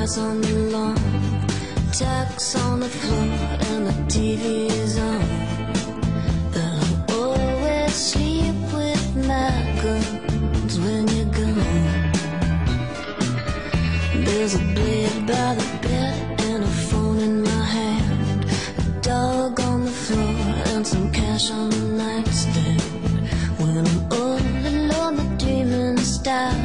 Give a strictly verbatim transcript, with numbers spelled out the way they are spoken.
grass on the lawn, tacks on the floor, and the T V is on. But I always sleep with my guns when you're gone. There's a blade by the bed and a phone in my hand, a dog on the floor and some cash on the nightstand. When I'm all alone, the dreaming stops.